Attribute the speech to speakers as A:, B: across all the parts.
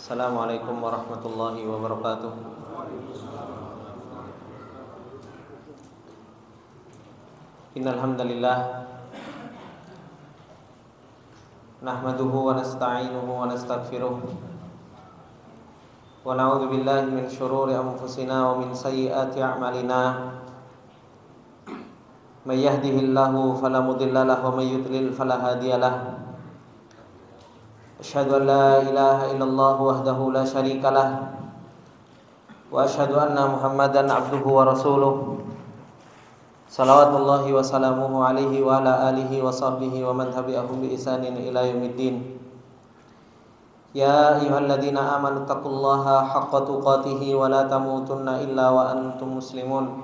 A: Assalamualaikum warahmatullahi wabarakatuh. Innal hamdalillah nahmaduhu wa nasta'inuhu wa nastaghfiruh wa na'udzu billahi min shururi anfusina wa min sayyiati a'malina. May yahdihillahu fala mudilla lahu wa may yudlil fala hadiya lahu. Asyhadu an la ilaha illallah wahdahu la syarika lah wa asyhadu anna Muhammadan abduhu wa rasuluh. Salawatullahi wa salamuhu alaihi wa ala alihi wa sahbihi wa man tabi'ahum bi ihsanin ila yaumiddin. Ya ayyuhalladzina amanu taqullaha haqqa tuqatih wa la tamutunna illa wa antum muslimun.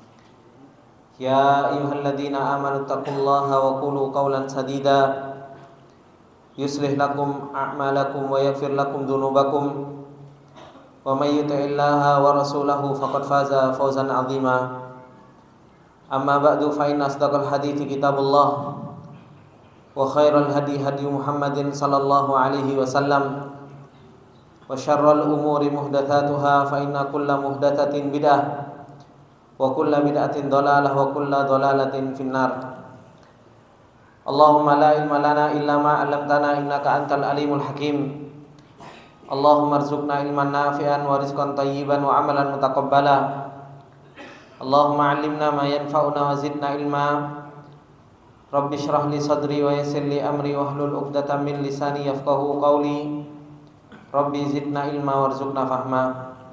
A: Ya ayyuhalladzina amanu taqullaha wa qulu qawlan sadida yuslih lakum a'malakum wa yaghfir lakum dhunubakum wa may yuti'illaha wa rasulahu faqad faza fawzan 'azima. Amma ba'du fa inna asdaqal hadithi kitabullah wa khairal hadi hadi Muhammadin sallallahu alaihi wasallam wa syarral umuri muhdatsatuha fa inna kulla muhdatsatin bid'ah wa kulla bid'atin dhalalah wa kulla dhalalatin finnar. Allahumma la ilma lana illa ma 'allamtana innaka antal alimul hakim. Allahumma arzuqna ilman nafi'an wa rizqan thayyiban wa amalan mutaqabbala. Allahumma 'allimna ma yanfa'una wa zidna ilma. Rabbi shrah li sadri wa yassir li amri wahlul 'uqdatam min lisani yafqahu qawli. Rabbi zidna ilma warzuqna fahma.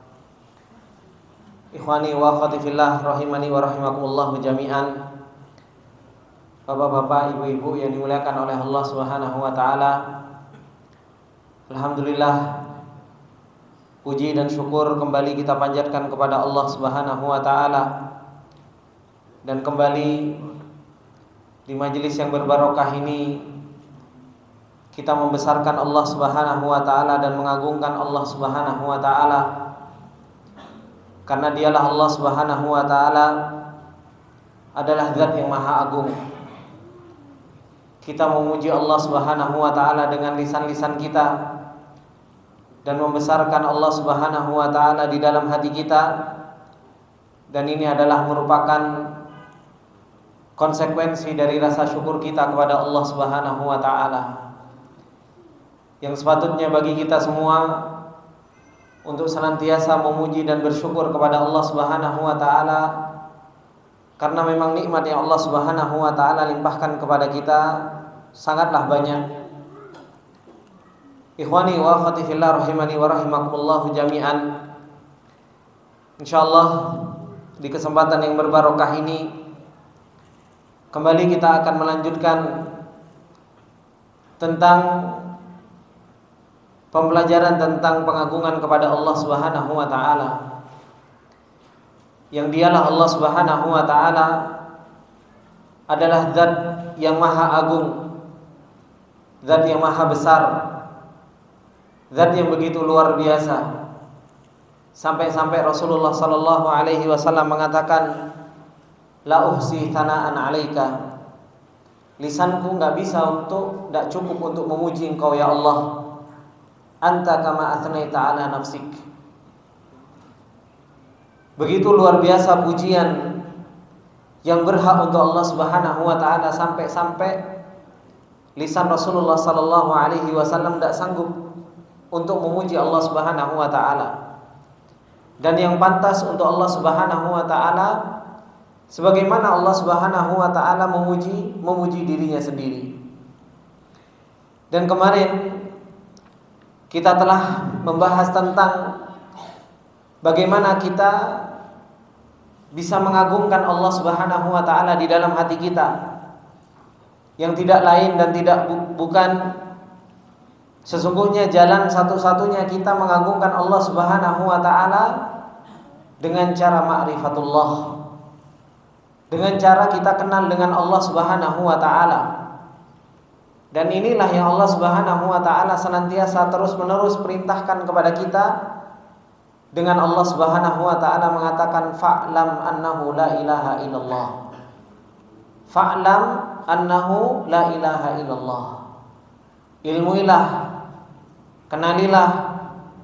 A: Ikhwani wa akhwati fillah rahimani wa rahimakumullah jami'an. Bapak-bapak, ibu-ibu yang dimuliakan oleh Allah Subhanahu wa taala. Alhamdulillah, puji dan syukur kembali kita panjatkan kepada Allah Subhanahu wa taala. Dan kembali di majelis yang berbarokah ini kita membesarkan Allah Subhanahu wa taala dan mengagungkan Allah Subhanahu wa taala. Karena dialah Allah Subhanahu wa taala adalah zat yang maha agung. Kita memuji Allah Subhanahu wa taala dengan lisan-lisan kita dan membesarkan Allah Subhanahu wa taala di dalam hati kita, dan ini adalah merupakan konsekuensi dari rasa syukur kita kepada Allah Subhanahu wa taala. Yang sepatutnya bagi kita semua untuk senantiasa memuji dan bersyukur kepada Allah Subhanahu wa taala, karena memang nikmat yang Allah Subhanahu wa taala limpahkan kepada kita sangatlah banyak. Ikhwani wa akhwati fillah rahimani wa rahimakumullah jami'an. Insyaallah di kesempatan yang berbarokah ini kembali kita akan melanjutkan tentang pembelajaran tentang pengagungan kepada Allah Subhanahu wa taala. Yang dialah Allah Subhanahu wa taala adalah zat yang maha agung, zat yang maha besar, zat yang begitu luar biasa. Sampai-sampai Rasulullah sallallahu alaihi wasallam mengatakan, la uhsi thana'an 'alaika. Lisanku enggak cukup untuk memuji Engkau ya Allah. Anta kama athnaita 'ala nafsik. Begitu luar biasa pujian yang berhak untuk Allah Subhanahu wa taala, sampai-sampai lisan Rasulullah sallallahu alaihi wasallam tidak sanggup untuk memuji Allah Subhanahu wa taala. Dan yang pantas untuk Allah Subhanahu wa taala sebagaimana Allah Subhanahu wa taala memuji dirinya sendiri. Dan kemarin kita telah membahas tentang bagaimana kita bisa mengagungkan Allah Subhanahu wa taala di dalam hati kita, yang tidak lain dan bukan sesungguhnya jalan satu-satunya kita mengagungkan Allah Subhanahu wa taala dengan cara ma'rifatullah, dengan cara kita kenal dengan Allah Subhanahu wa taala. Dan inilah yang Allah Subhanahu wa taala senantiasa terus-menerus perintahkan kepada kita, dengan Allah Subhanahu wa taala mengatakan fa'lam annahu la ilaha illallah. Fa'lam annahu la ilaha illallah. Ilmuilah, kenalilah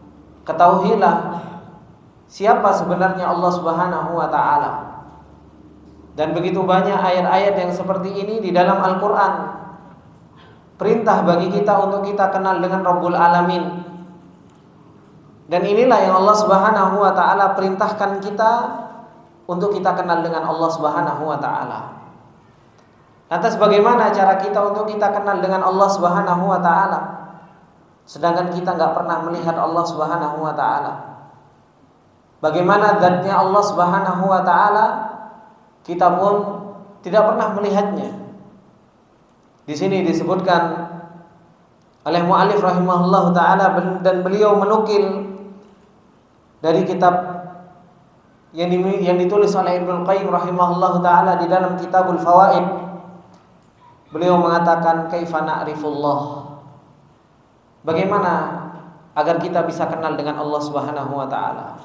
A: ketahuilah siapa sebenarnya Allah Subhanahu wa taala. Dan begitu banyak ayat-ayat yang seperti ini di dalam Al-Qur'an. Perintah bagi kita untuk kita kenal dengan Rabbul Alamin. Dan inilah yang Allah Subhanahu wa taala perintahkan kita untuk kita kenal dengan Allah Subhanahu wa taala. Lantas bagaimana cara kita untuk kita kenal dengan Allah Subhanahu wa taala? Sedangkan kita enggak pernah melihat Allah Subhanahu wa taala. Bagaimana zatnya Allah Subhanahu wa taala? Kita pun tidak pernah melihatnya. Di sini disebutkan oleh mu'allif rahimahullah ta'ala, dan beliau menukil dari kitab yang ditulis oleh Ibnu Qayyim rahimahullah ta'ala di dalam Kitabul Fawaid. Beliau mengatakan, kaifa na'rifullah, bagaimana agar kita bisa kenal dengan Allah Subhanahu wa ta'ala.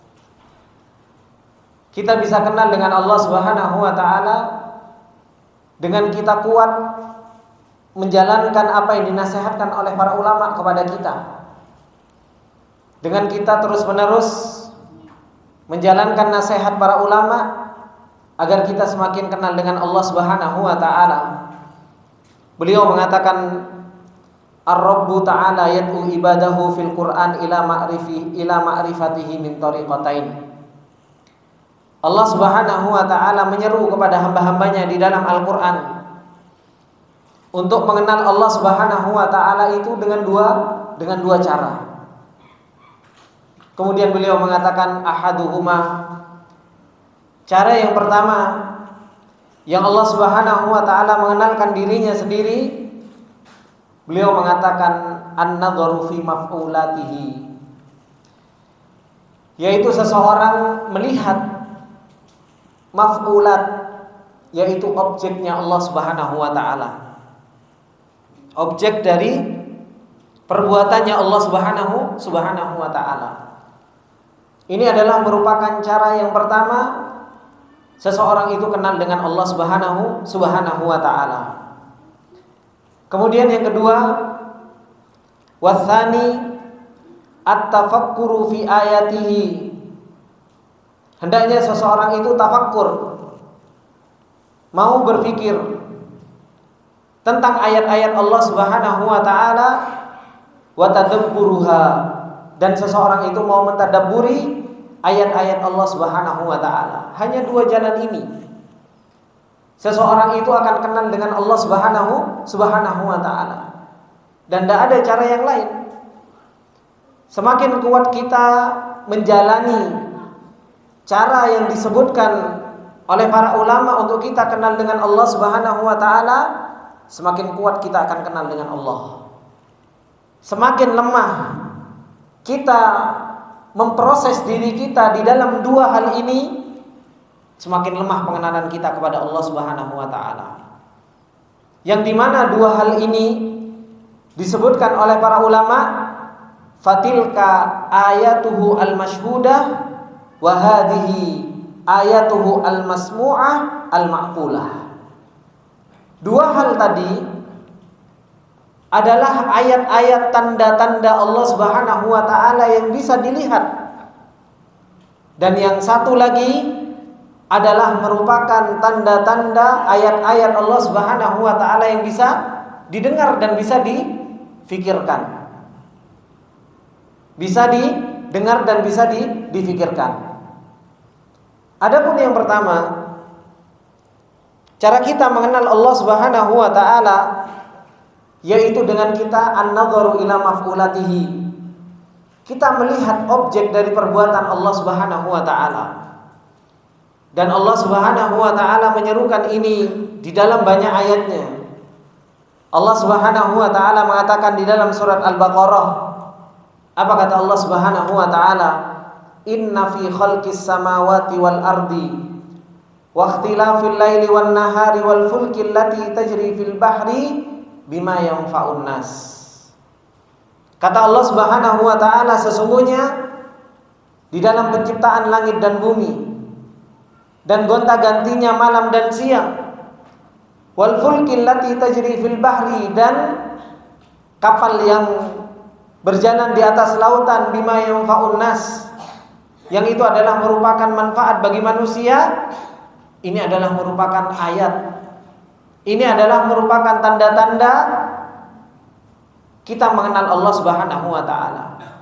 A: Kita bisa kenal dengan Allah Subhanahu wa ta'ala dengan kita kuat menjalankan apa yang dinasihatkan oleh para ulama kepada kita. Dengan kita terus-menerus menjalankan nasihat para ulama agar kita semakin kenal dengan Allah Subhanahu wa ta'ala. Beliau mengatakan, Ar-Rabbu ta'ala yad'u ibadahu fil Qur'an ila ma'rifatihi min tariqatain. Allah Subhanahu wa ta'ala menyeru kepada hamba-hambanya di dalam Al-Qur'an untuk mengenal Allah Subhanahu wa ta'ala itu dengan dua cara. Kemudian beliau mengatakan, ahaduhuma, cara yang pertama yang Allah Subhanahu wa ta'ala mengenalkan dirinya sendiri, beliau mengatakan an-nadharu fi maf'ulatihi, yaitu seseorang melihat maf'ulat, yaitu objeknya Allah Subhanahu wa ta'ala, objek dari perbuatannya Allah Subhanahu wa ta'ala. Ini adalah merupakan cara yang pertama seseorang itu kenal dengan Allah Subhanahu wa ta'ala. Kemudian yang kedua, watsani at-tafakkuru fi ayatihi, hendaknya seseorang itu tafakkur, mau berpikir tentang ayat-ayat Allah Subhanahu wa ta'ala, wa tadabburuha, dan seseorang itu mau mentadabburi ayat-ayat Allah Subhanahu wa ta'ala. Hanya dua jalan ini seseorang itu akan kenal dengan Allah Subhanahu wa ta'ala, dan tidak ada cara yang lain. Semakin kuat kita menjalani cara yang disebutkan oleh para ulama untuk kita kenal dengan Allah Subhanahu wa ta'ala, semakin kuat kita akan kenal dengan Allah. Semakin lemah kita memproses diri kita di dalam dua hal ini, semakin lemah pengenalan kita kepada Allah Subhanahu wa ta'ala. Yang dimana dua hal ini disebutkan oleh para ulama, fatilka ayatuhu al-mashhudah wa hadhihi ayatuhu al-masmu'ah al-ma'qulah. Dua hal tadi adalah ayat-ayat tanda-tanda Allah Subhanahu wa ta'ala yang bisa dilihat, dan yang satu lagi adalah merupakan tanda-tanda ayat-ayat Allah Subhanahu wa ta'ala yang bisa didengar dan bisa difikirkan. Bisa didengar dan bisa difikirkan. Adapun yang pertama, cara kita mengenal Allah Subhanahu wa ta'ala yaitu dengan kita an-nadharu ila maf'ulatihi. Kita melihat objek dari perbuatan Allah Subhanahu wa ta'ala. Dan Allah Subhanahu wa ta'ala menyerukan ini di dalam banyak ayatnya. Allah Subhanahu wa ta'ala mengatakan di dalam surat Al-Baqarah, apa kata Allah Subhanahu wa ta'ala? Inna fi khalqis samawati wal ardi wa ikhtilafil laili wan nahari wal fulki allati tajri fil bahri bima yanfa'un nas. Kata Allah Subhanahu wa ta'ala, sesungguhnya di dalam penciptaan langit dan bumi dan gonta-gantinya malam dan siang, wal fulki allati tajri fil bahri, dan kapal yang berjalan di atas lautan bima yanfa'un nas, yang itu adalah merupakan manfaat bagi manusia. Ini adalah merupakan ayat. Ini adalah merupakan tanda-tanda kita mengenal Allah Subhanahu wa taala.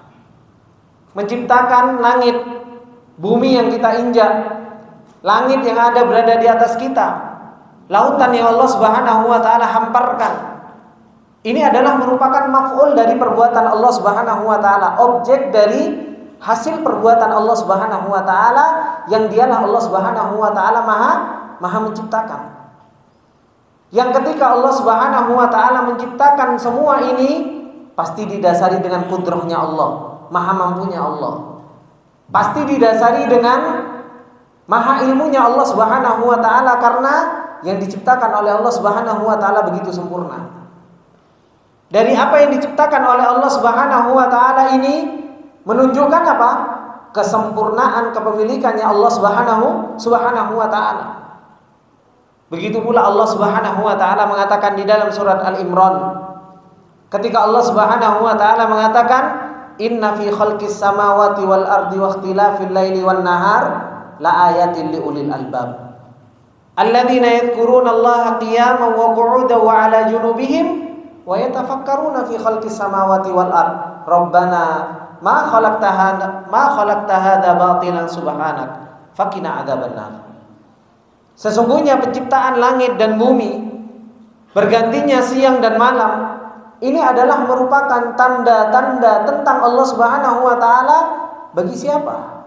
A: Menciptakan langit, bumi yang kita injak, langit yang ada berada di atas kita, lautan yang Allah Subhanahu wa taala hamparkan. Ini adalah merupakan maf'ul dari perbuatan Allah Subhanahu wa taala, objek dari hasil perbuatan Allah Subhanahu wa taala, yang dialah Allah Subhanahu wa taala maha menciptakan. Yang ketika Allah Subhanahu wa taala menciptakan semua ini, pasti didasari dengan kudrahnya Allah, maha mampunya Allah. Pasti didasari dengan maha ilmunya Allah Subhanahu wa taala, karena yang diciptakan oleh Allah Subhanahu wa taala begitu sempurna. Dari apa yang diciptakan oleh Allah Subhanahu wa taala ini menunjukkan apa? Kesempurnaan kepemilikannya Allah Subhanahu wa taala. Begitu pula Allah Subhanahu wa taala mengatakan di dalam surat Al-Imran, ketika Allah Subhanahu wa taala mengatakan, "Inna fi khalqis samawati wal ardi wa ikhtilafil laili wan nahar la ayatin liulil albab. Alladzina yadhkuruna Allaha qiyaman wa qu'udan wa 'ala junubihim wa yatafakkaruna fi khalqis samawati wal ard. Rabbana ma khalaqta hadza batilan subhanak faqina adzabannar." Sesungguhnya penciptaan langit dan bumi, bergantinya siang dan malam, ini adalah merupakan tanda-tanda tentang Allah Subhanahu wa taala bagi siapa?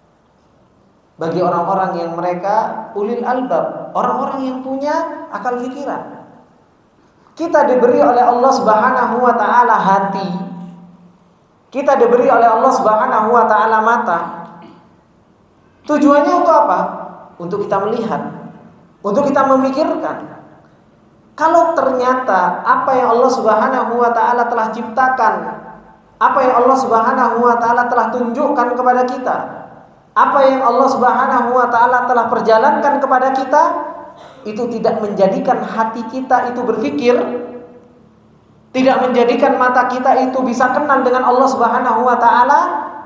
A: Bagi orang-orang yang mereka ulil albab, orang-orang yang punya akal pikiran. Kita diberi oleh Allah Subhanahu wa taala hati. Kita diberi oleh Allah Subhanahu wa taala mata. Tujuannya untuk apa? Untuk kita melihat, untuk kita memikirkan. Kalau ternyata apa yang Allah Subhanahu wa taala telah ciptakan, apa yang Allah Subhanahu wa taala telah tunjukkan kepada kita, apa yang Allah Subhanahu wa taala telah perjalankan kepada kita, itu tidak menjadikan hati kita itu berpikir, tidak menjadikan mata kita itu bisa kenal dengan Allah Subhanahu wa taala,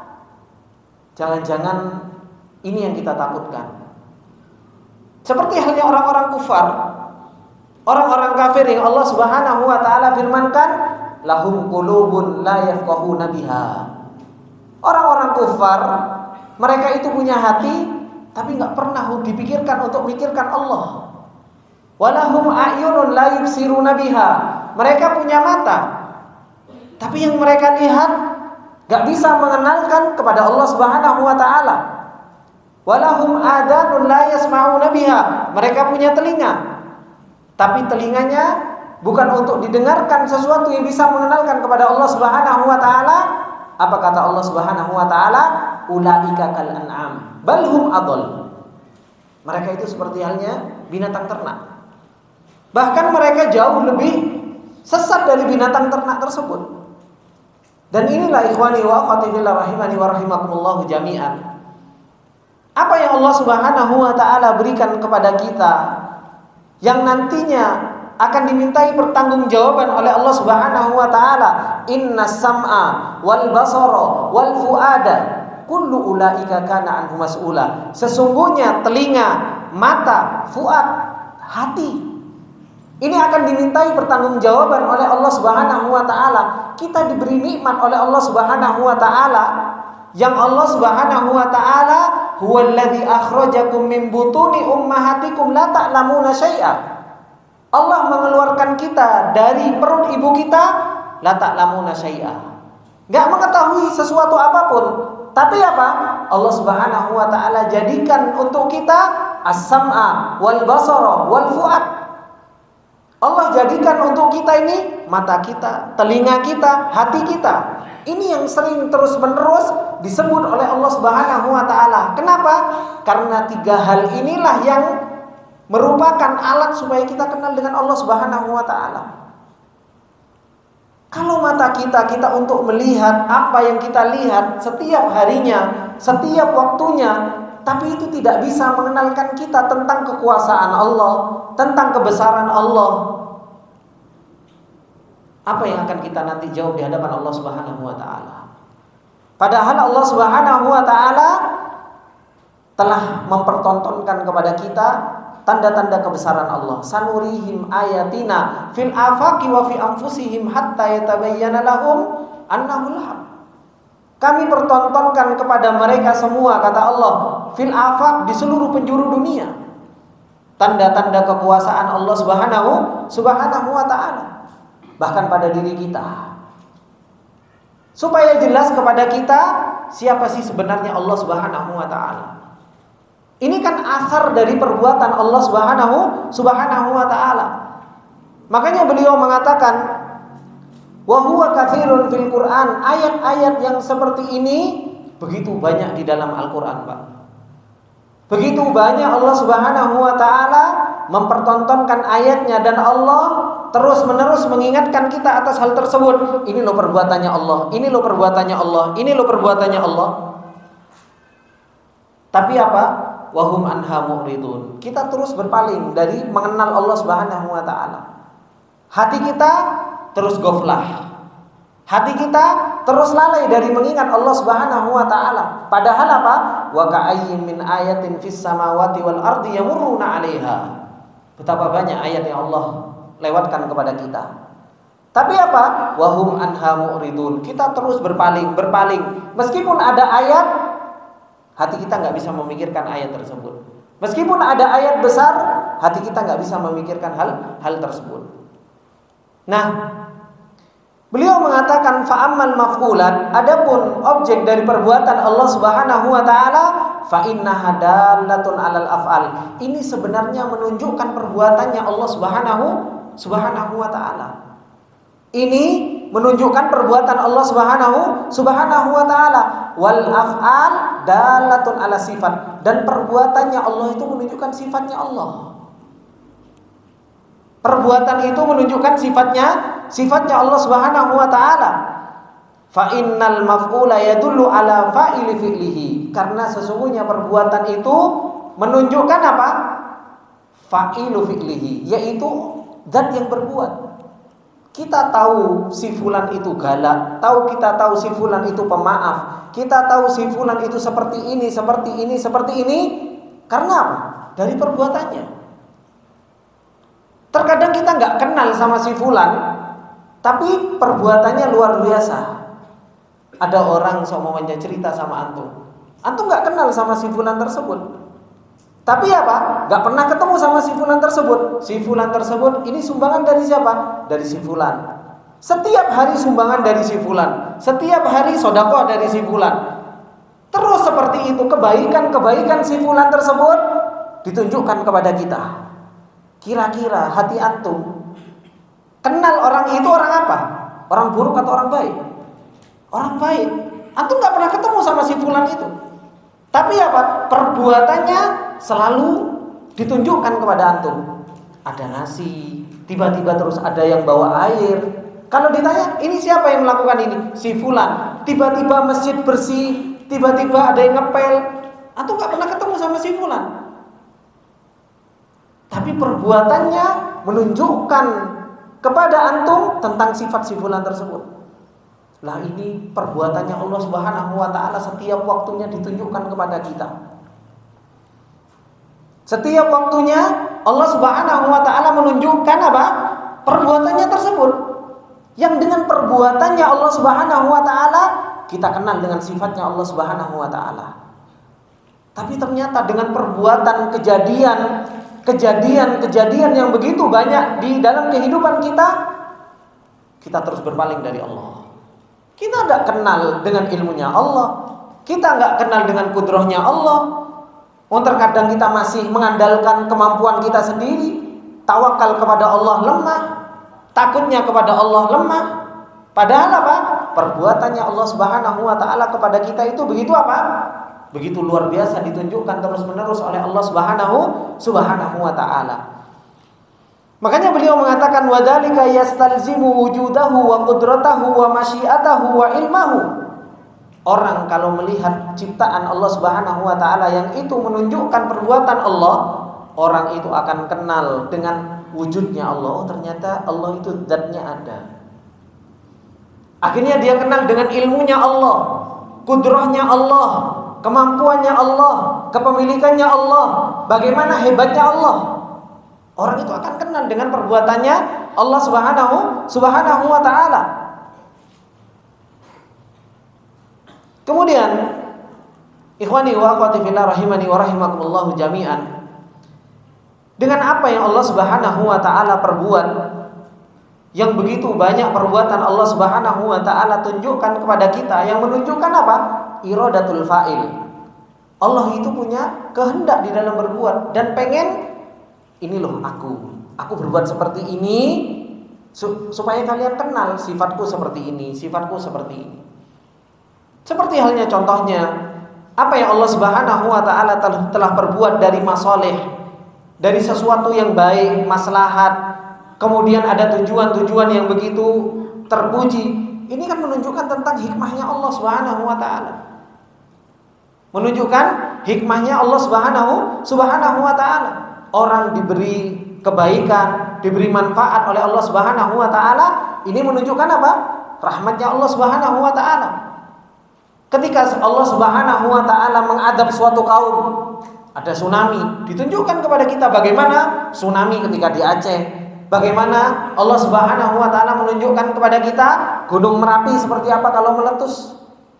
A: jangan-jangan ini yang kita takutkan. Seperti halnya orang-orang kufar, orang-orang kafir yang Allah Subhanahu wa taala firmankan, lahum qulubun la yafqahuna biha. Orang-orang kufar, mereka itu punya hati tapi enggak pernah dipikirkan untuk memikirkan Allah. Walahum a'yunun la yubsiruna biha. Mereka punya mata, tapi yang mereka lihat enggak bisa mengenalkan kepada Allah Subhanahu wa taala. Walahum adanun la yasma'una biha. Mereka punya telinga, tapi telinganya bukan untuk didengarkan sesuatu yang bisa mengenalkan kepada Allah Subhanahu wa taala. Apa kata Allah Subhanahu wa taala? Ulaika kal an'am bal hum adall. Mereka itu seperti halnya binatang ternak. Bahkan mereka jauh lebih sesat dari binatang ternak tersebut. Dan inilah ikhwani wa akhwati fillah rahimani wa rahimakumullah jami'an, apa yang Allah Subhanahu wa taala berikan kepada kita, yang nantinya akan dimintai pertanggungjawaban oleh Allah Subhanahu wa taala. Innas sam'a wal basara wal fuada kullu ulaika kana anhu mas'ula. Sesungguhnya telinga, mata, fuad, hati, ini akan dimintai pertanggungjawaban oleh Allah Subhanahu wa taala. Kita diberi nikmat oleh Allah Subhanahu wa taala, yang Allah Subhanahu wa taala huwallazi akhrajakum min butuni ummahatikum la ta'lamuna syai'a. Allah mengeluarkan kita dari perut ibu kita, la ta'lamuna syai'a, enggak mengetahui sesuatu apapun. Tapi apa? Allah Subhanahu wa taala jadikan untuk kita as-sam'a wal basara wal fuad. Allah jadikan untuk kita ini mata kita, telinga kita, hati kita. Ini yang sering terus-menerus disebut oleh Allah Subhanahu wa taala. Kenapa? Karena tiga hal inilah yang merupakan alat supaya kita kenal dengan Allah Subhanahu wa taala. Kalau mata kita untuk melihat apa yang kita lihat setiap harinya, setiap waktunya, tapi itu tidak bisa mengenalkan kita tentang kekuasaan Allah, tentang kebesaran Allah. Apa yang akan kita nanti jawab di hadapan Allah Subhanahu wa taala? Padahal Allah Subhanahu wa taala telah mempertontonkan kepada kita tanda-tanda kebesaran Allah. Sanurihim ayatina fil afaqi wa fi anfusihim hatta yatabayyana lahum annahul haq. Kami pertontonkan kepada mereka semua, kata Allah, fil afaq, di seluruh penjuru dunia, tanda-tanda kekuasaan Allah Subhanahu wa taala. Bahkan pada diri kita, supaya jelas kepada kita siapa sih sebenarnya Allah Subhanahu wa taala. Ini kan asar dari perbuatan Allah Subhanahu wa taala. Makanya beliau mengatakan, wa huwa katsirun fil Qur'an. Ayat-ayat yang seperti ini begitu banyak di dalam Al-Qur'an, Pak. Begitu banyak Allah Subhanahu wa taala mempertontonkan ayatnya, dan Allah terus-menerus mengingatkan kita atas hal tersebut. Ini loh perbuatannya Allah, ini loh perbuatannya Allah, ini loh perbuatannya Allah. Tapi apa? Wahum anha mu'ridun. Kita terus berpaling dari mengenal Allah Subhanahu wa taala. Hati kita terus ghaflah. Hati kita terus lalai dari mengingat Allah Subhanahu wa taala. Padahal apa? Wa ka'ayyin min ayatin fis samawati wal ardi yamurruna 'alaiha. Betapa banyak ayat yang Allah lewatkan kepada kita. Tapi apa? Wahum anha mu'ridun. Kita terus berpaling. Meskipun ada ayat, hati kita nggak bisa memikirkan ayat tersebut. Meskipun ada ayat besar, hati kita nggak bisa memikirkan hal tersebut. Nah, beliau mengatakan fa'ammal maf'ulat, adapun objek dari perbuatan Allah Subhanahu wa taala, fa innaha dalatun 'alal af'al. Ini sebenarnya menunjukkan perbuatannya Allah Subhanahu wa taala. Ini menunjukkan perbuatan Allah Subhanahu wa taala. Wal af'al dalatun 'ala sifat, dan perbuatannya Allah itu menunjukkan sifatnya Allah. Perbuatan itu menunjukkan sifatnya Allah Subhanahu wa taala. Fa innal maf'ula yadullu 'ala fa'ili fi'lihi. Karena sesungguhnya perbuatan itu menunjukkan apa? Fa'ilu fi'lihi, yaitu zat yang berbuat. Kita tahu si fulan itu galak, kita tahu si fulan itu pemaaf, kita tahu si fulan itu seperti ini karena apa? Dari perbuatannya. Terkadang kita nggak kenal sama si fulan, tapi perbuatannya luar biasa. Ada orang semuanya cerita sama antum nggak kenal sama si fulan tersebut. Tapi apa? Gak pernah ketemu sama si fulan tersebut. Si fulan tersebut ini sumbangan dari siapa? Dari si fulan. Setiap hari sumbangan dari si fulan. Setiap hari sedekah dari si fulan. Terus seperti itu, kebaikan si fulan tersebut ditunjukkan kepada kita. Kira-kira hati antum kenal orang itu orang apa? Orang buruk atau orang baik? Orang baik. Antum gak pernah ketemu sama si fulan itu. Tapi apa? Perbuatannya selalu ditunjukkan kepada antum. Ada nasi, tiba-tiba terus ada yang bawa air. Kalau ditanya, ini siapa yang melakukan ini? Si fulan. Tiba-tiba masjid bersih, tiba-tiba ada yang ngepel. Antum gak pernah ketemu sama si fulan. Tapi perbuatannya menunjukkan kepada antum tentang sifat si fulan tersebut. Lah ini perbuatannya Allah Subhanahu wa taala setiap waktunya ditunjukkan kepada kita. Setiap waktunya Allah Subhanahu wa taala menunjukkan apa? Perbuatannya tersebut. Yang dengan perbuatannya Allah Subhanahu wa taala kita kenal dengan sifatnya Allah Subhanahu wa taala. Tapi ternyata dengan perbuatan kejadian yang begitu banyak di dalam kehidupan kita terus berpaling dari Allah. Kita tidak kenal dengan ilmunya Allah. Kita nggak kenal dengan kudrahnya Allah. Terkadang kita masih mengandalkan kemampuan kita sendiri. Tawakal kepada Allah lemah. Takutnya kepada Allah lemah. Padahal apa? Perbuatannya Allah Subhanahu wa taala kepada kita itu begitu apa? Begitu luar biasa, ditunjukkan terus-menerus oleh Allah Subhanahu wa taala. Makanya beliau mengatakan wadzalika yastalzimu wujudahu wa qudratahu wa masyiatahu wa ilmahu. Orang kalau melihat ciptaan Allah Subhanahu wa taala yang itu menunjukkan perbuatan Allah, orang itu akan kenal dengan wujudnya Allah. Oh, ternyata Allah itu zatnya ada. Akhirnya dia kenal dengan ilmunya Allah, kudrahnya Allah, kemampuannya Allah, kepemilikannya Allah, bagaimana hebatnya Allah. Orang itu akan kenal dengan perbuatannya Allah Subhanahu wa taala. Kemudian, ikhwani wa akhwati fillah rahimani wa rahimakumullah jami'an. Dengan apa yang Allah Subhanahu wa taala perbuat, yang begitu banyak perbuatan Allah Subhanahu wa taala tunjukkan kepada kita, yang menunjukkan apa? Iradatul fa'il. Allah itu punya kehendak di dalam berbuat dan pengen, ini loh aku berbuat seperti ini supaya kalian kenal sifatku seperti ini, sifatku seperti ini. Seperti halnya contohnya apa yang Allah Subhanahu wa taala telah perbuat dari masalih, dari sesuatu yang baik, maslahat, kemudian ada tujuan-tujuan yang begitu terpuji. Ini kan menunjukkan tentang hikmahnya Allah Subhanahu wa taala. Menunjukkan hikmahnya Allah Subhanahu wa taala. Orang diberi kebaikan, diberi manfaat oleh Allah Subhanahu wa taala, ini menunjukkan apa? Rahmatnya Allah Subhanahu wa taala. Ketika Allah Subhanahu wa taala mengadab suatu kaum, ada tsunami, ditunjukkan kepada kita bagaimana tsunami ketika di Aceh. Bagaimana Allah Subhanahu wa taala menunjukkan kepada kita Gunung Merapi seperti apa kalau meletus.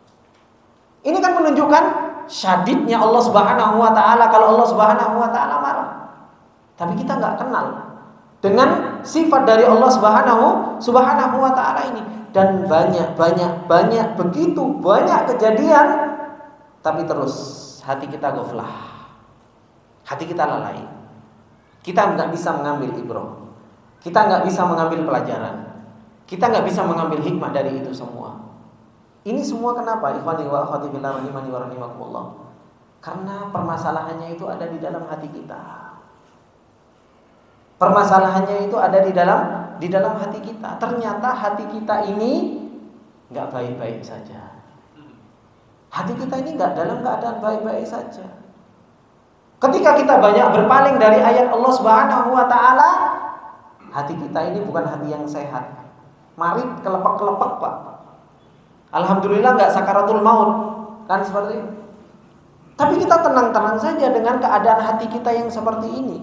A: Ini kan menunjukkan syadidnya Allah Subhanahu wa taala kalau Allah Subhanahu wa taala marah. Tapi kita nggak kenal dengan sifat dari Allah Subhanahu wa taala ini, dan banyak begitu banyak kejadian, tapi terus hati kita ghaflah. Hati kita lalai. Kita nggak bisa mengambil ibrah. Kita nggak bisa mengambil pelajaran. Kita nggak bisa mengambil hikmah dari itu semua. Ini semua kenapa? Ikhwani wa akhwati fillah rahimani wa rahimakumullah. Karena permasalahannya itu ada di dalam hati kita. Permasalahannya itu ada di dalam hati kita. Ternyata hati kita ini nggak baik-baik saja. Hati kita ini nggak dalam keadaan baik-baik saja. Ketika kita banyak berpaling dari ayat Allah Subhanahu wa taala, hati kita ini bukan hati yang sehat. Mari kelepek-kelepek, Pak. Alhamdulillah nggak sakaratul maut, kan seperti itu. Tapi kita tenang-tenang saja dengan keadaan hati kita yang seperti ini.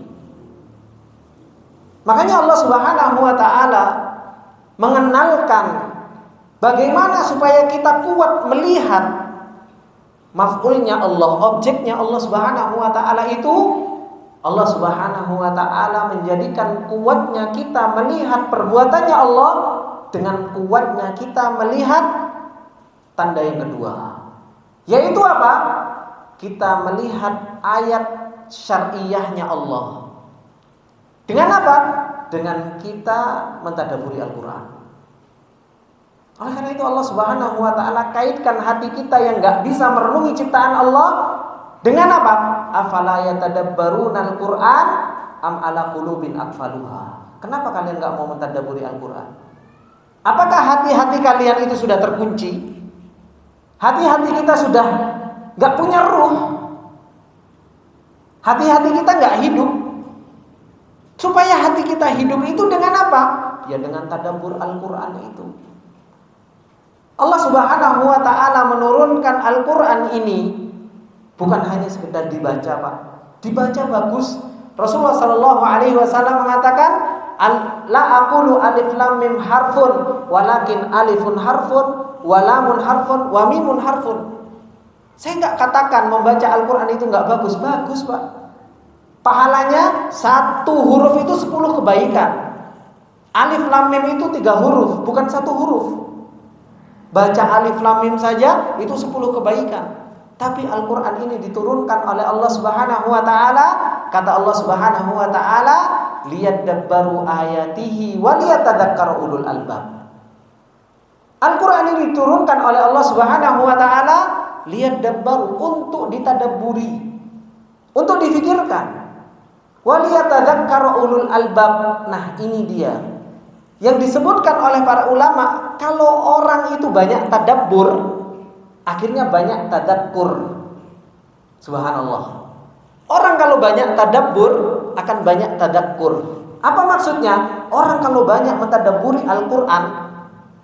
A: Makanya Allah Subhanahu wa taala mengenalkan bagaimana supaya kita kuat melihat maf'ulnya Allah, objeknya Allah Subhanahu wa taala itu. Allah Subhanahu wa taala menjadikan kuatnya kita melihat perbuatannya Allah dengan kuatnya kita melihat tanda yang kedua, yaitu apa? Kita melihat ayat syar'iyahnya Allah. Dengan apa? Dengan kita mentadabburi Al-Quran. Oleh karena itu Allah Subhanahu wa taala kaitkan hati kita yang enggak bisa merenungi ciptaan Allah dengan apa? Afala yatadabbaruna al-Qur'an am ala qulubin aqfaluha. Kenapa kalian enggak mau mentadabburi Al-Qur'an? Apakah hati-hati kalian itu sudah terkunci? Hati-hati kita sudah enggak punya ruh. Hati-hati kita enggak hidup. Supaya hati kita hidup itu dengan apa? Ya dengan tadabbur Al-Qur'an itu. Allah Subhanahu wa taala menurunkan Al-Qur'an ini bukan hanya sekedar dibaca, Pak. Dibaca bagus. Rasulullah sallallahu alaihi wasallam mengatakan, la aqulu alif lam mim harfun, walakin alifun harfun, wa lamun harfun, wa mimun harfun. Saya enggak katakan membaca Al-Qur'an itu enggak bagus. Bagus, Pak. Pahalanya satu huruf itu 10 kebaikan. Alif lam mim itu 3 huruf, bukan 1 huruf. Baca alif lam mim saja itu 10 kebaikan. Tapi Al-Quran ini diturunkan oleh Allah Subhanahu wa ta'ala. Kata Allah Subhanahu wa ta'ala, liyadabbaru ayatihi wa liyatadzakkara ulul albab. Al-Quran ini diturunkan oleh Allah Subhanahu wa ta'ala, liyadabbaru, untuk ditadabburi, untuk difikirkan. Wa liyatadzakkara ulul albab. Nah, ini dia yang disebutkan oleh para ulama, kalau orang itu banyak tadabbur, akhirnya banyak tadakkur. Subhanallah. Orang kalau banyak tadabbur akan banyak tadakkur. Apa maksudnya? Orang kalau banyak mentadabburi Al-Quran,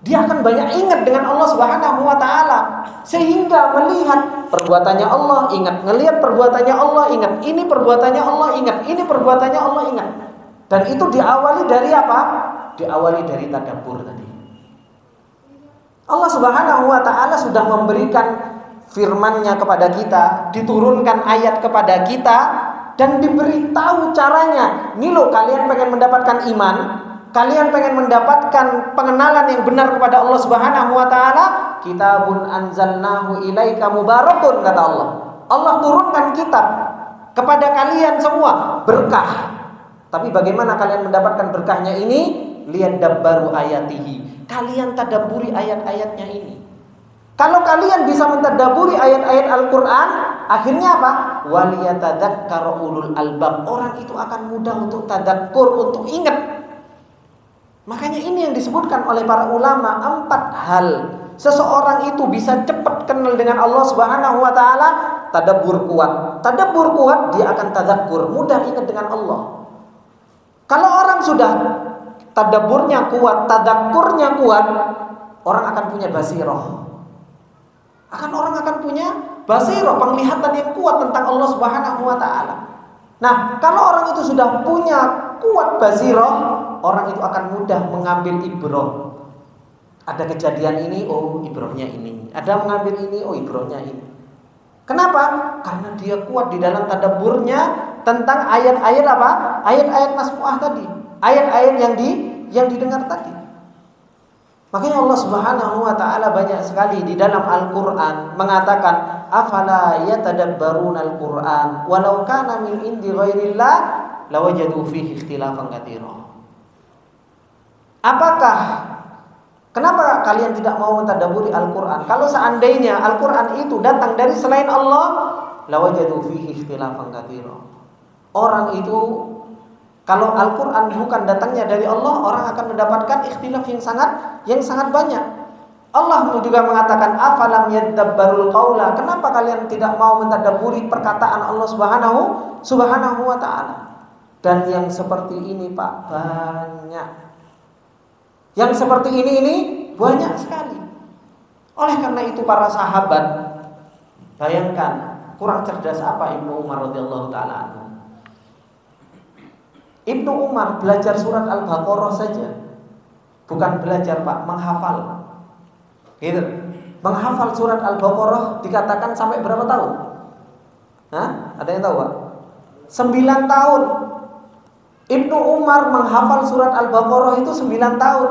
A: Dia akan banyak ingat dengan Allah Subhanahu wa taala, sehingga melihat perbuatannya Allah ingat, ngelihat perbuatannya Allah ingat, ini perbuatannya Allah ingat, ini perbuatannya Allah ingat. Dan itu diawali dari apa? Diawali dari tadabbur tadi. Allah Subhanahu wa taala sudah memberikan firman-Nya kepada kita, diturunkan ayat kepada kita, dan diberitahu caranya. Nih loh, kalian pengen mendapatkan iman, kalian pengen mendapatkan pengenalan yang benar kepada Allah Subhanahu wa taala, kitabun anzalnahu ilaika mubarakun, kata Allah. Allah turunkan kitab kepada kalian semua, berkah. Tapi bagaimana kalian mendapatkan berkahnya ini? Liyadabbaru ayatihi. Kalian tadabburi ayat-ayatnya ini. Kalau kalian bisa mentadabburi ayat-ayat Al-Qur'an, akhirnya apa? Waliyatadzakkaru ulul albab. Orang itu akan mudah untuk tadakkur, untuk ingat. Makanya ini yang disebutkan oleh para ulama, 4 hal seseorang itu bisa cepat kenal dengan Allah Subhanahu wa taala. Tadabbur kuat. Tadabbur kuat, dia akan tadakkur, mudah ingat dengan Allah. Kalau orang sudah tadabburnya kuat, tadakkurnya kuat, orang akan punya basirah. Orang akan punya basirah, penglihatan yang kuat tentang Allah Subhanahu wa taala. Nah, kalau orang itu sudah punya kuat basirah, orang itu akan mudah mengambil ibrah. Ada kejadian ini, oh ibrahnya ini. Ada mengambil ini, oh ibrahnya ini. Kenapa? Karena dia kuat di dalam tadabburnya tentang ayat-ayat apa? Ayat-ayat masmu'ah tadi. Ayat-ayat yang didengar tadi. Makanya Allah Subhanahu wa taala banyak sekali di dalam Al-Qur'an mengatakan, afala yatadabbaruna al-Qur'an walau kana min indi ghairillah lawajadu fihi ikhtilafan katsira. Kenapa kalian tidak mau mentadabburi Al-Qur'an? Kalau seandainya Al-Qur'an itu datang dari selain Allah, lawajadu fihi ikhtilafan katsira. Orang itu, kalau Al-Qur'an bukan datangnya dari Allah, orang akan mendapatkan ikhtilaf yang sangat banyak. Allah juga mengatakan, afalam yadabbarul qaula. Kenapa kalian tidak mau mentadabburi perkataan Allah Subhanahu wa taala? Dan yang seperti ini, Pak, banyak. Yang seperti ini banyak sekali. Oleh karena itu para sahabat, bayangkan kurang cerdas apa Ibnu Umar radhiyallahu taala anhu. Ibnu Umar belajar surat Al-Baqarah saja, bukan belajar, Pak, menghafal. Gitu. Menghafal surat Al-Baqarah dikatakan sampai berapa tahun? Hah? Ada yang tahu, Pak? 9 tahun. Ibnu Umar menghafal surat Al-Baqarah itu 9 tahun.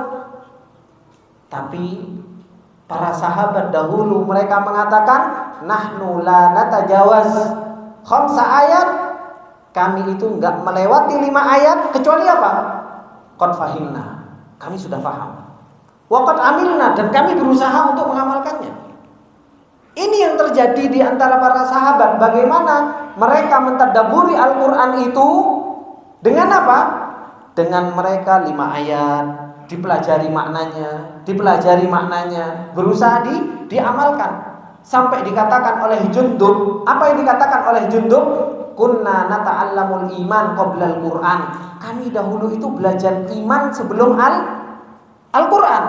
A: Tapi para sahabat dahulu mereka mengatakan, nahnu la natajawaz khamsa ayat. Kami itu enggak melewati 5 ayat kecuali apa? Qad fahimna. Kami sudah paham. Wa qad amilna, dan kami berusaha untuk mengamalkannya. Ini yang terjadi di antara para sahabat. Bagaimana mereka mentadabburi Al-Qur'an itu dengan apa? Dengan mereka 5 ayat, dipelajari maknanya, berusaha diamalkan. Sampai dikatakan oleh Jundub, apa yang dikatakan oleh Jundub? Kunna nata'allamul iman qoblal Qur'an. Kami dahulu itu belajar iman sebelum Al-Qur'an.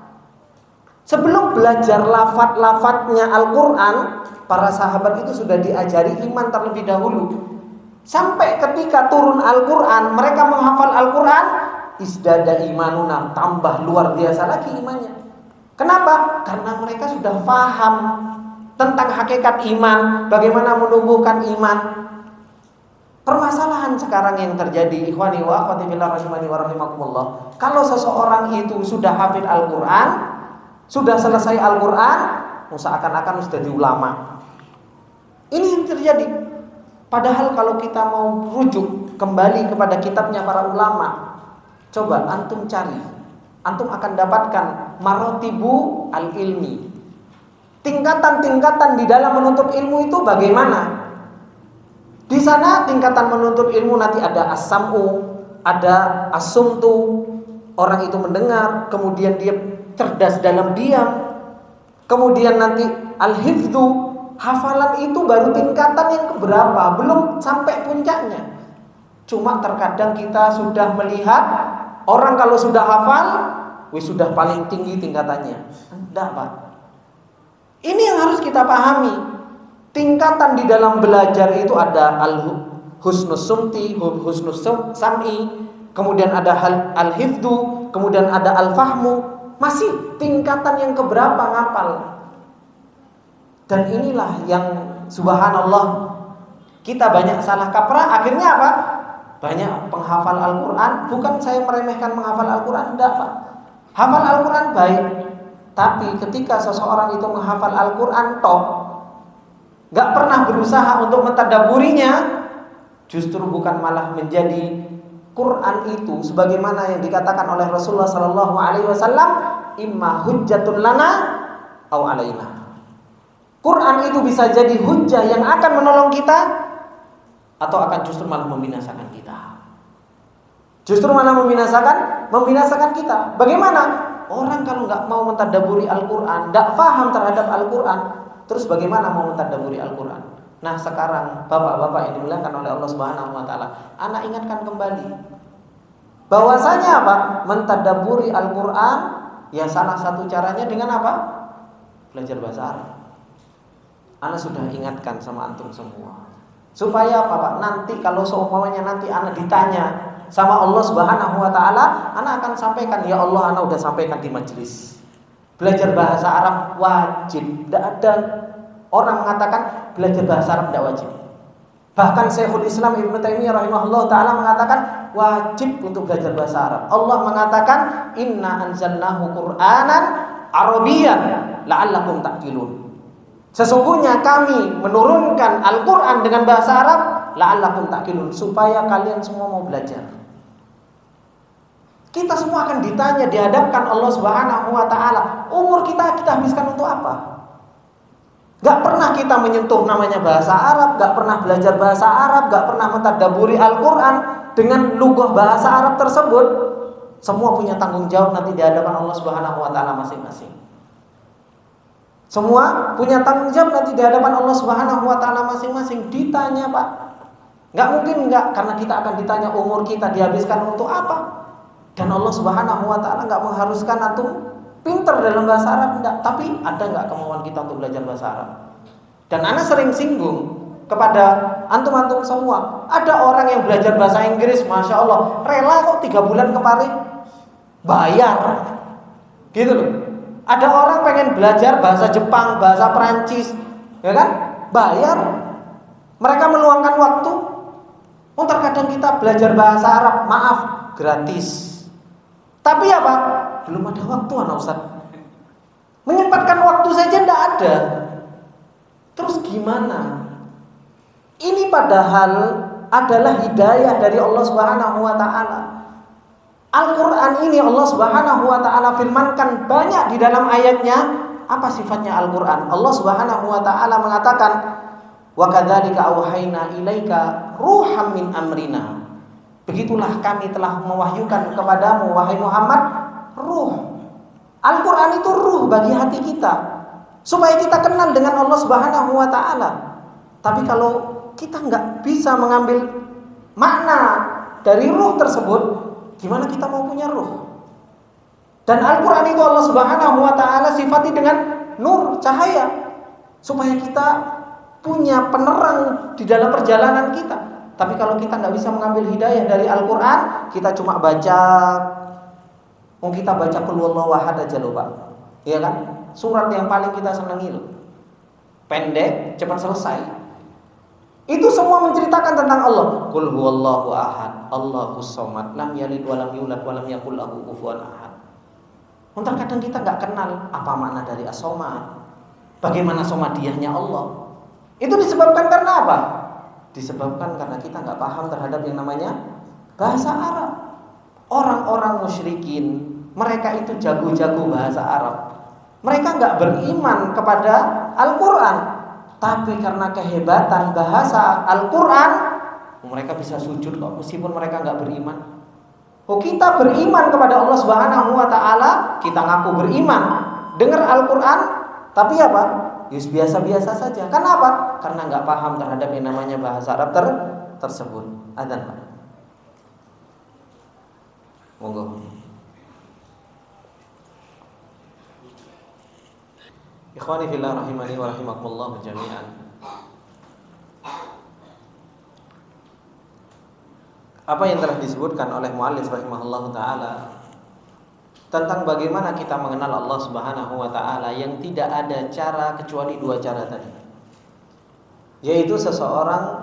A: Sebelum belajar lafaz-lafaznya Al-Qur'an, para sahabat itu sudah diajari iman terlebih dahulu. Sampai ketika turun Al-Qur'an, mereka menghafal Al-Qur'an, isdada imanuna, tambah luar biasa lagi imannya. Kenapa? Karena mereka sudah paham tentang hakikat iman, bagaimana menumbuhkan iman. Permasalahan sekarang yang terjadi, ikhwani wa akhwati fillah rahimani wa rahimakumullah, kalau seseorang itu sudah hafid Al-Qur'an, sudah selesai Al-Qur'an, seakan-akan sudah di ulama. Ini yang terjadi. Padahal kalau kita mau rujuk kembali kepada kitabnya para ulama, coba antum cari, antum akan dapatkan marotibu al-ilmi. Tingkatan-tingkatan di dalam menuntut ilmu itu bagaimana? Di sana tingkatan menuntut ilmu nanti ada as-sam'u, ada as-sumtu, orang itu mendengar, kemudian dia cerdas dalam diam. Kemudian nanti al-hifdzu, hafalan itu baru tingkatan yang keberapa, belum sampai puncaknya. Cuma terkadang kita sudah melihat orang kalau sudah hafal, wis sudah paling tinggi tingkatannya. Enggak, Pak. Ini yang harus kita pahami. Tingkatan di dalam belajar itu ada husnus sumti, husnus sam'i, kemudian ada al-hifdu, kemudian ada al-fahmu. Masih tingkatan yang keberapa ngapal. Dan inilah yang subhanallah kita banyak salah kaprah. Akhirnya apa? Banyak penghafal Al-Quran. Bukan saya meremehkan menghafal Al-Quran, enggak, Pak. Hafal Al-Quran baik, tapi ketika seseorang itu menghafal Al-Quran gak pernah berusaha untuk mentadaburinya, justru bukan malah menjadi Quran itu sebagaimana yang dikatakan oleh Rasulullah SAW, imma hujjatun lana au alaina. Quran itu bisa jadi hujjah yang akan menolong kita, atau akan justru malah membinasakan kita. Justru malah membinasakan kita. Bagaimana? Orang kalau nggak mau mentadaburi Al-Quran, nggak paham terhadap Al-Quran, terus bagaimana mau mentadaburi Al-Quran? Nah sekarang bapak-bapak yang dimuliakan oleh Allah Subhanahu Wa Taala, anak ingatkan kembali bahwasanya apa? Mentadaburi Al-Quran, ya salah satu caranya dengan apa? Belajar bahasa Arab. Anak sudah ingatkan sama antum semua. Supaya apa, Pak? Nanti kalau seumpamanya nanti anak ditanya sama Allah Subhanahu Wa Taala, anak akan sampaikan, ya Allah, anak udah sampaikan di majelis. Belajar bahasa Arab wajib. Tidak ada orang mengatakan belajar bahasa Arab tidak wajib. Bahkan Syekhul Islam Ibnu Taimiyah rahimahullah taala mengatakan wajib untuk belajar bahasa Arab. Allah mengatakan inna anzalnahu Qur'anan Arabiyyan la'allakum ta'qilun. Sesungguhnya kami menurunkan Al-Quran dengan bahasa Arab la'allakum ta'qilun, supaya kalian semua mau belajar. Kita semua akan ditanya, dihadapkan Allah Subhanahu Wa Taala. Umur kita habiskan untuk apa? Gak pernah kita menyentuh namanya bahasa Arab, gak pernah belajar bahasa Arab, gak pernah mentadaburi Al-Quran dengan lugah bahasa Arab tersebut. Semua punya tanggung jawab nanti di hadapan Allah Subhanahu Wa Taala masing-masing. Semua punya tanggung jawab nanti di hadapan Allah Subhanahu Wa Taala masing-masing. Ditanya, Pak. Nggak mungkin nggak, karena kita akan ditanya umur kita dihabiskan untuk apa. Dan Allah Subhanahu Wa Taala nggak mengharuskan antum pinter dalam bahasa Arab, enggak. Tapi ada nggak kemauan kita untuk belajar bahasa Arab? Dan ana sering singgung kepada antum-antum semua. Ada orang yang belajar bahasa Inggris, masya Allah, rela kok 3 bulan ke Paris, bayar, gitu loh. Ada orang pengen belajar bahasa Jepang, bahasa Perancis, ya kan? Bayar. Mereka meluangkan waktu. Terkadang kita belajar bahasa Arab, maaf, gratis. Tapi apa? Belum ada waktu, anak Ustaz. Menyempatkan waktu saja tidak ada. Terus gimana? Ini padahal adalah hidayah dari Allah Subhanahu Wa Taala. Al-Quran ini Allah Subhanahu Wa Taala firmankan banyak di dalam ayatnya. Apa sifatnya Al-Quran? Allah Subhanahu Wa Taala mengatakan, wa kadzalika auhayna ilaika ruham min amrina. Begitulah kami telah mewahyukan kepadamu wahai Muhammad ruh. Al-Quran itu ruh bagi hati kita, supaya kita kenal dengan Allah Subhanahu Wa Taala. Tapi kalau kita nggak bisa mengambil makna dari ruh tersebut, gimana kita mau punya ruh? Dan Al-Quran itu Allah Subhanahu Wa Taala sifati dengan nur, cahaya, supaya kita punya penerang di dalam perjalanan kita. Tapi kalau kita nggak bisa mengambil hidayah dari Al-Quran, kita cuma baca, kita baca Qul huwallahu ahad aja loh, Pak. Iya kan? Surat yang paling kita senangi loh. Pendek, cepat selesai. Itu semua menceritakan tentang Allah. Qul huwallahu ahad, Allahus samad, lam yalid wa lam yulad wa lam yakul lahu kufuwan ahad. Terkadang kita nggak kenal apa makna dari as-samad. Bagaimana somadiyahnya Allah? Itu disebabkan karena apa? Disebabkan karena kita nggak paham terhadap yang namanya bahasa Arab. Orang-orang musyrikin, mereka itu jago-jago bahasa Arab. Mereka nggak beriman kepada Al-Quran, tapi karena kehebatan bahasa Al-Quran, mereka bisa sujud kok meskipun mereka nggak beriman. Kita beriman kepada Allah Subhanahu Wa Taala, kita ngaku beriman, dengar Al-Quran, tapi apa? Yus biasa-biasa saja. Kenapa? Karena nggak paham terhadap yang namanya bahasa Arab tersebut. Adzan, Pak. Monggo. Ikhwani fillah rahimani wa rahimakumullah jami'an. Apa yang telah disebutkan oleh muallif rahimahullahu taala tentang bagaimana kita mengenal Allah Subhanahu wa taala yang tidak ada cara kecuali dua cara tadi. Yaitu seseorang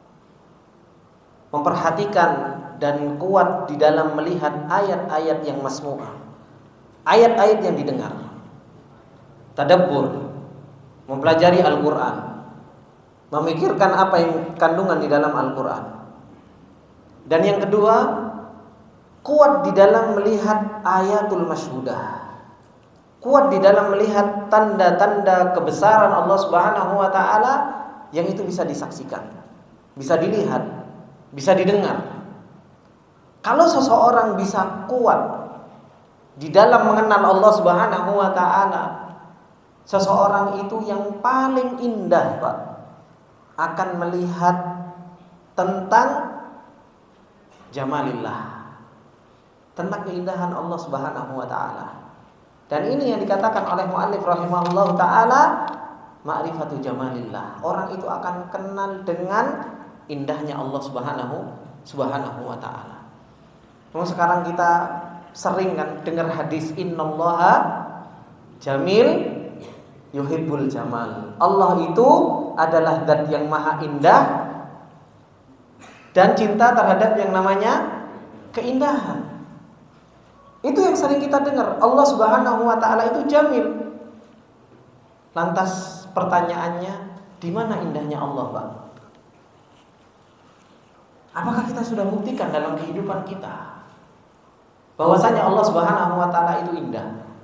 A: memperhatikan dan kuat di dalam melihat ayat-ayat yang masmu'ah, ayat-ayat yang didengar, tadabbur, mempelajari Al-Quran, memikirkan apa yang kandungan di dalam Al-Quran. Dan yang kedua, kuat di dalam melihat ayatul masyhudah, kuat di dalam melihat tanda-tanda kebesaran Allah Subhanahu wa taala yang itu bisa disaksikan, bisa dilihat, bisa didengar. Kalau seseorang bisa kuat di dalam mengenal Allah Subhanahu wa taala, seseorang itu yang paling indah, Pak, akan melihat tentang jamalillah, tentang keindahan Allah Subhanahu wa taala. Dan ini yang dikatakan oleh muallif rahimahullah taala, ma'rifatu jamalillah. Orang itu akan kenal dengan indahnya Allah Subhanahu wa taala. Namun sekarang kita sering kan dengar hadis innallaha jamil yuhibbul jamal. Allah itu adalah zat yang maha indah dan cinta terhadap yang namanya keindahan. Itu yang sering kita dengar. Allah Subhanahu wa taala itu jamil. Lantas pertanyaannya, di mana indahnya Allah, Pak? Apakah kita sudah buktikan dalam kehidupan kita bahwasanya Allah Subhanahu wa taala itu indah?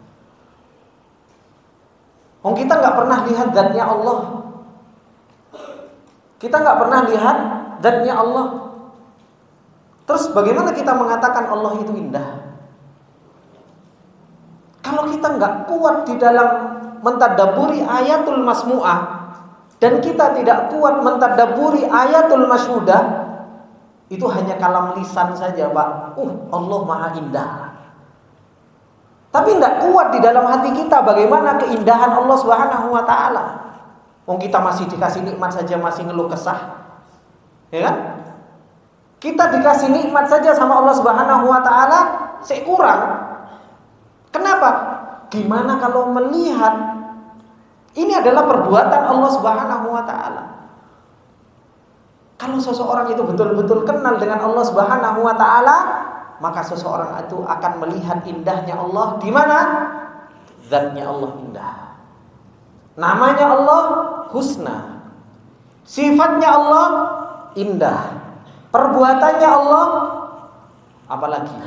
A: Kita nggak pernah lihat zatnya Allah. Kita nggak pernah lihat zatnya Allah. Terus bagaimana kita mengatakan Allah itu indah? Kalau kita nggak kuat di dalam mentadaburi ayatul masmu'ah dan kita tidak kuat mentadaburi ayatul masyhudah, itu hanya kalam lisan saja, Pak. Allah maha indah. Tapi tidak kuat di dalam hati kita bagaimana keindahan Allah Subhanahu wa taala. Kita masih dikasih nikmat saja masih ngeluh kesah. Ya kan? Kita dikasih nikmat saja sama Allah Subhanahu wa taala kurang. Kenapa? Gimana kalau melihat ini adalah perbuatan Allah Subhanahu wa taala? Kalau seseorang itu betul-betul kenal dengan Allah Subhanahu wa taala, maka seseorang itu akan melihat indahnya Allah di mana? Zatnya Allah indah. Namanya Allah husna. Sifatnya Allah indah. Perbuatannya Allah apalagi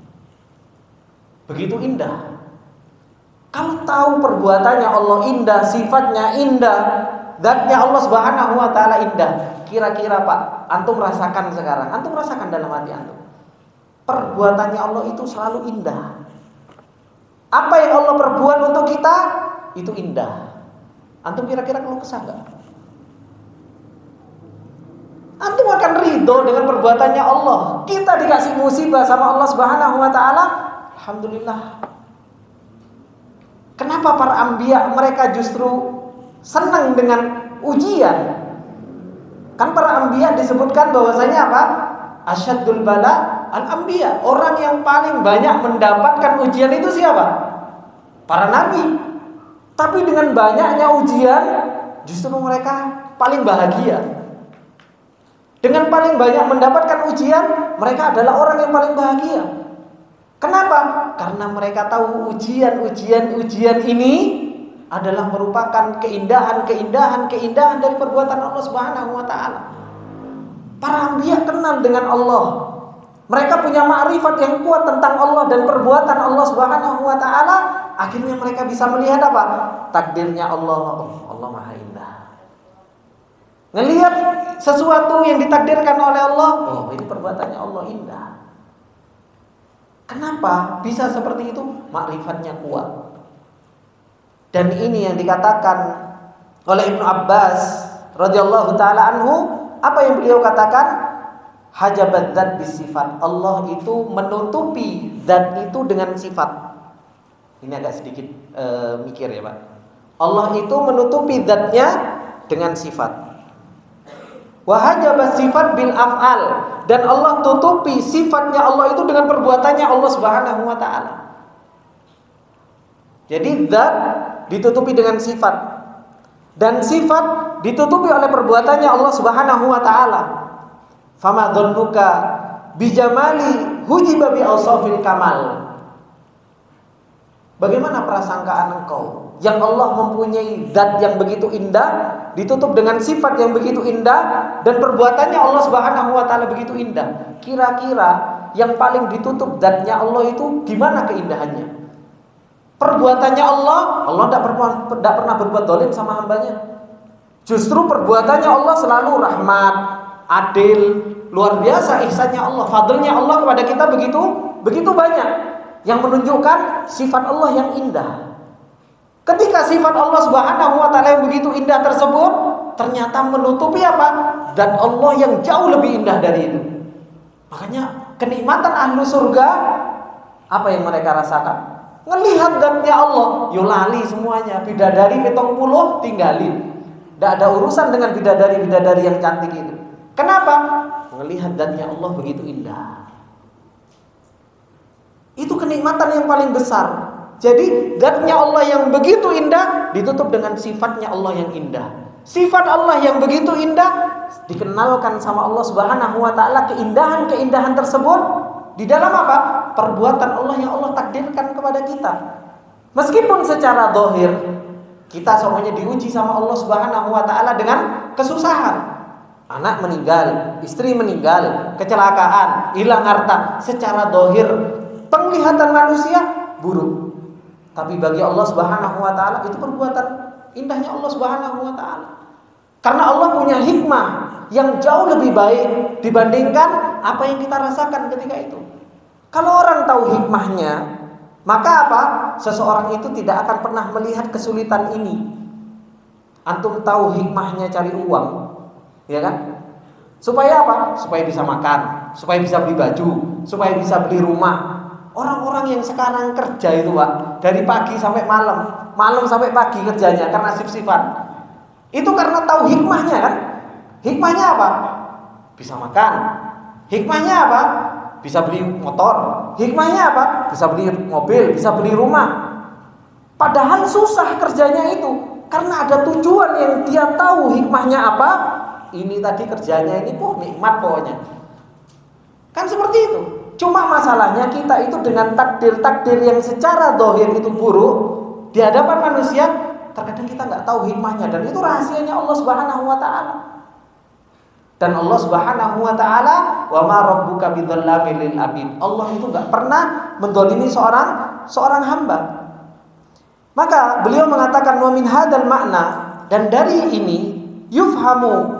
A: begitu indah. Kalau tahu perbuatannya Allah indah, sifatnya indah, zatnya Allah Subhanahu wa taala indah, kira-kira Pak, antum rasakan sekarang, antum rasakan dalam hati antum, perbuatannya Allah itu selalu indah. Apa yang Allah perbuat untuk kita itu indah. Antum kira-kira keluh kesah enggak? Antum akan ridho dengan perbuatannya Allah. Kita dikasih musibah sama Allah Subhanahu wa taala, alhamdulillah. Kenapa para anbiya mereka justru senang dengan ujian? Kan para anbiya disebutkan bahwasanya apa? Asyaddul bala al-anbiya. Orang yang paling banyak mendapatkan ujian itu siapa? Para nabi. Tapi dengan banyaknya ujian, justru mereka paling bahagia. Dengan paling banyak mendapatkan ujian, mereka adalah orang yang paling bahagia. Kenapa? Karena mereka tahu ujian ini adalah merupakan keindahan dari perbuatan Allah Subhanahu wa taala. Para anbiya kenal dengan Allah. Mereka punya ma'rifat yang kuat tentang Allah dan perbuatan Allah Subhanahu wa taala. Akhirnya mereka bisa melihat apa? Takdirnya Allah. Allah maha indah. Ngelihat sesuatu yang ditakdirkan oleh Allah, ini perbuatannya Allah indah. Kenapa bisa seperti itu? Ma'rifatnya kuat. Dan ini yang dikatakan oleh Ibnu Abbas radhiyallahu taala anhu, apa yang beliau katakan? Hajabat dzat bisifat. Allah itu menutupi zat itu dengan sifat. Ini agak sedikit mikir ya, Pak. Allah itu menutupi zatnya dengan sifat. Wa hajaba sifat bil af'al, dan Allah tutupi sifatnya Allah itu dengan perbuatannya Allah Subhanahu wa taala. Jadi zat ditutupi dengan sifat, dan sifat ditutupi oleh perbuatannya Allah Subhanahu wa taala. Fama dhannuka bijamali hujiba bi awsafil kamal. Bagaimana prasangkaan engkau yang Allah mempunyai zat yang begitu indah, ditutup dengan sifat yang begitu indah, dan perbuatannya Allah Subhanahu wa taala begitu indah. Kira-kira yang paling ditutup zatnya Allah itu gimana keindahannya? Perbuatannya Allah tidak pernah berbuat zalim sama hambanya. Justru perbuatannya Allah selalu rahmat, adil, luar biasa ihsannya Allah, fadlnya Allah kepada kita begitu banyak, yang menunjukkan sifat Allah yang indah. Ketika sifat Allah Subhanahu wa taala yang begitu indah tersebut ternyata menutupi apa? Dan Allah yang jauh lebih indah dari itu. Makanya kenikmatan ahlu surga, apa yang mereka rasakan? Ngelihat zatnya Allah, yo lali semuanya. Bidadari 70 tinggalin. Tidak ada urusan dengan bidadari-bidadari yang cantik itu. Kenapa? Melihat zatnya Allah begitu indah. Itu kenikmatan yang paling besar. Jadi zatnya Allah yang begitu indah ditutup dengan sifatnya Allah yang indah. Sifat Allah yang begitu indah dikenalkan sama Allah Subhanahu wa taala, keindahan-keindahan tersebut di dalam apa? Perbuatan Allah yang Allah takdirkan kepada kita. Meskipun secara zahir kita semuanya diuji sama Allah Subhanahu wa taala dengan kesusahan. Anak meninggal, istri meninggal, kecelakaan, hilang harta. Secara zahir penglihatan manusia buruk. Tapi bagi Allah Subhanahu wa taala itu perbuatan indahnya Allah Subhanahu wa taala. Karena Allah punya hikmah yang jauh lebih baik dibandingkan apa yang kita rasakan ketika itu. Kalau orang tahu hikmahnya, maka apa? Seseorang itu tidak akan pernah melihat kesulitan ini. Antum tahu hikmahnya cari uang, ya kan? Supaya apa? Supaya bisa makan, supaya bisa beli baju, supaya bisa beli rumah. Orang-orang yang sekarang kerja itu, Pak, dari pagi sampai malam, malam sampai pagi kerjanya karena shift-shiftan. Itu karena tahu hikmahnya kan? Hikmahnya apa? Bisa makan. Hikmahnya apa? Bisa beli motor. Hikmahnya apa? Bisa beli mobil, bisa beli rumah. Padahal susah kerjanya itu karena ada tujuan yang dia tahu hikmahnya apa. Ini tadi kerjanya ini nikmat pokoknya. Kan seperti itu. Cuma masalahnya kita itu dengan takdir-takdir yang secara zahir itu buruk di hadapan manusia, terkadang kita nggak tahu hikmahnya, dan itu rahasianya Allah Subhanahu wa taala. Dan Allah Subhanahu wa taala, wa ma rabbuka bidzallamil lil abid. Allah itu enggak pernah mendolimi seorang hamba. Maka beliau mengatakan wa min hadzal makna, dan dari ini yufhamu,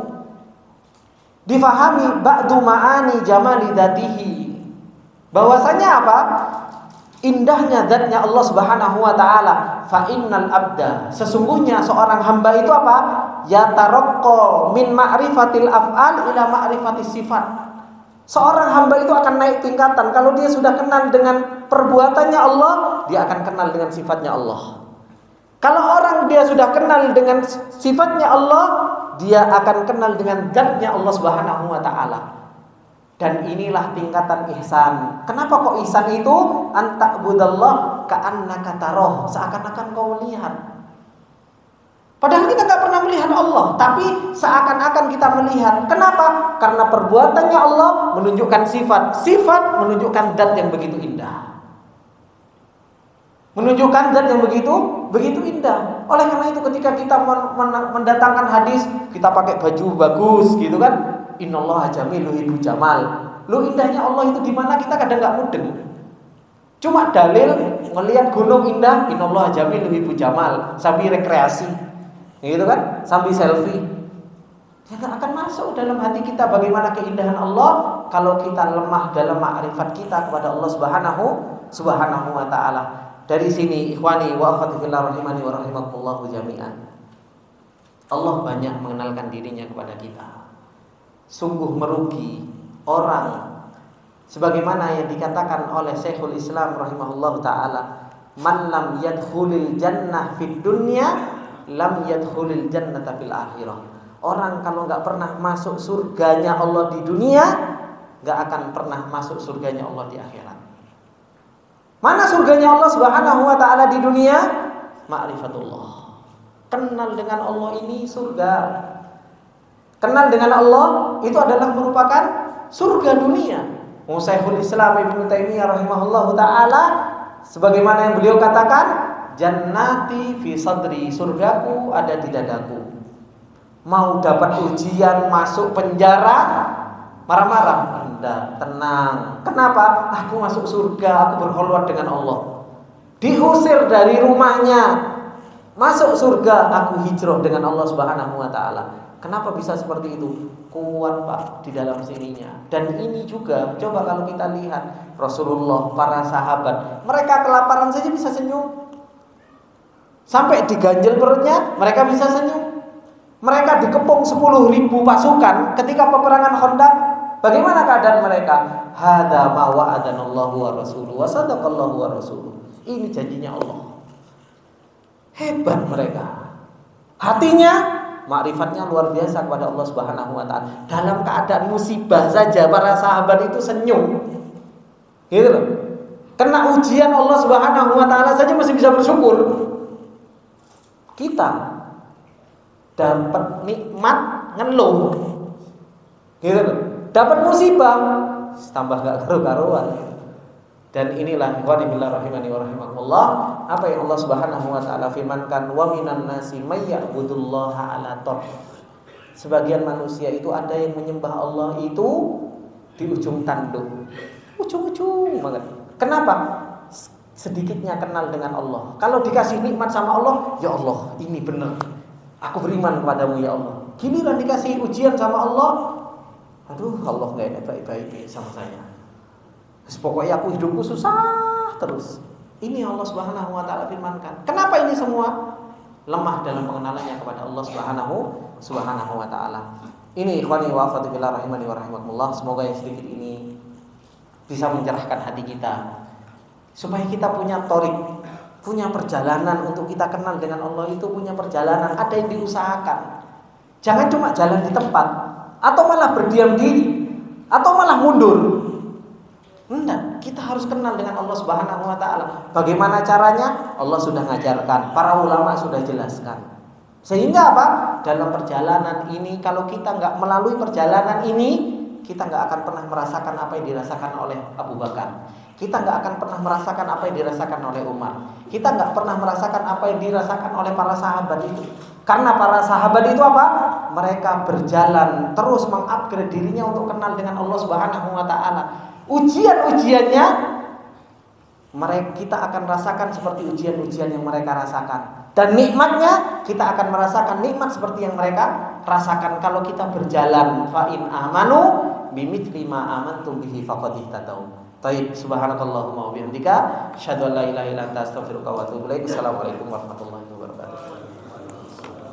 A: difahami ba'du ma'ani jamali dzatihi. Bahwasanya apa? Indahnya zatnya Allah Subhanahu wa taala. Fa innal abda, sesungguhnya seorang hamba itu apa? Yataraqqa min ma'rifatil af'al ila ma'rifatis sifat. Seorang hamba itu akan naik tingkatan kalau dia sudah kenal dengan perbuatannya Allah, dia akan kenal dengan sifatnya Allah. Kalau orang dia sudah kenal dengan sifatnya Allah, dia akan kenal dengan zatnya Allah Subhanahu wa taala. Dan inilah tingkatan ihsan. Kenapa kok ihsan itu? Anta'budallah ka'annaka tarah, seakan-akan kau melihat. Padahal kita tidak pernah melihat Allah, tapi seakan-akan kita melihat. Kenapa? Karena perbuatannya Allah menunjukkan sifat, sifat menunjukkan zat yang begitu indah. Menunjukkan zat yang begitu indah. Oleh karena itu ketika kita mendatangkan hadis, kita pakai baju bagus gitu kan? Innallaha jamilun yuhibbul jamal. Lu indahnya Allah itu di mana? Kita kadang enggak mudeng. Cuma dalil melihat gunung indah, innallaha jamilun yuhibbul jamal, sambil rekreasi. Gitu kan? Sambil selfie. Dia enggak akan masuk dalam hati kita bagaimana keindahan Allah kalau kita lemah dalam ma'rifat kita kepada Allah Subhanahu wa taala. Dari sini ikhwani wa akhwati fillah rahimani wa rahimakumullah jami'an. Allah banyak mengenalkan dirinya kepada kita. Sungguh merugi orang sebagaimana yang dikatakan oleh Syekhul Islam rahimahullah taala, man lam yadkhulil jannah fid dunya lam yadkhulil jannata fil akhirah. Orang kalau nggak pernah masuk surganya Allah di dunia, nggak akan pernah masuk surganya Allah di akhirat. Mana surganya Allah Subhanahu wa taala di dunia? Ma'rifatullah. Kenal dengan Allah ini surga. Kenal dengan Allah itu adalah merupakan surga dunia. Syekhul Islam Ibnu Taimiyah rahimahullahu taala sebagaimana yang beliau katakan, jannati fi sadri, surgaku ada di dadaku. Mau dapat ujian masuk penjara, marah-marah, Anda tenang. Kenapa? Aku masuk surga, aku berkhulwat dengan Allah. Diusir dari rumahnya, masuk surga, aku hijrah dengan Allah Subhanahu wa taala. Kenapa bisa seperti itu? Kuat Pak di dalam sininya. Dan ini juga coba kalau kita lihat Rasulullah, para sahabat, mereka kelaparan saja bisa senyum. Sampai diganjel perutnya, mereka bisa senyum. Mereka dikepung 10.000 pasukan ketika peperangan Khandaq. Bagaimana keadaan mereka? Hadza ma wa'adanallahu wa rasuluhu wa sadaqallahu wa rasuluhu. Ini janjinya Allah. Hebat mereka. Hatinya, makrifatnya luar biasa kepada Allah Subhanahu wa taala. Dalam keadaan musibah saja para sahabat itu senyum. Gitu loh. Kena ujian Allah Subhanahu wa taala saja masih bisa bersyukur. Kita dapat nikmat ngeluh. Gitu loh. Dapat musibah tambah gak karu-karuan. Dan inilah ikhwani billah rahimani wa rahimakumullah, apa yang Allah Subhanahu wa taala firmankan, wa minan nasi may ya'budullaha ala tarf. Sebagian manusia itu ada yang menyembah Allah itu di ujung tanduk. Ujung-ujung banget. Kenapa? Sedikitnya kenal dengan Allah. Kalau dikasih nikmat sama Allah, ya Allah, ini benar. Aku beriman kepadamu ya Allah. Giliran dikasih ujian sama Allah, aduh Allah gak enak baik-baik sama saya. Pokoknya aku hidupku susah terus. Ini Allah Subhanahu wa taala firmankan. Kenapa ini semua? Lemah dalam pengenalannya kepada Allah Subhanahu wa taala. Ini ikhwani wa akhwati fillah rahimani wa rahimakumullah, semoga yang sedikit ini bisa mencerahkan hati kita. Supaya kita punya torik, punya perjalanan untuk kita kenal dengan Allah itu punya perjalanan, ada yang diusahakan. Jangan cuma jalan di tempat atau malah berdiam diri atau malah mundur. Enggak, kita harus kenal dengan Allah Subhanahu wa taala. Bagaimana caranya? Allah sudah ngajarkan, para ulama sudah jelaskan. Sehingga apa? Dalam perjalanan ini kalau kita enggak melalui perjalanan ini, kita enggak akan pernah merasakan apa yang dirasakan oleh Abu Bakar. Kita enggak akan pernah merasakan apa yang dirasakan oleh Umar. Kita enggak pernah merasakan apa yang dirasakan oleh para sahabat itu. Karena para sahabat itu apa? Mereka berjalan terus mengupgrade dirinya untuk kenal dengan Allah Subhanahu wa taala. Ujian-ujiannya kita akan rasakan seperti ujian-ujian yang mereka rasakan. Dan nikmatnya kita akan merasakan nikmat seperti yang mereka rasakan kalau kita berjalan. Fa in amanu bimithli ma amantum bihi faqad ihtadaw. Taib, subhanakallahumma wa bihamdika asyhadu an la ilaha illa anta astaghfiruka wa atubu ilaik. Assalamualaikum warahmatullahi wabarakatuh.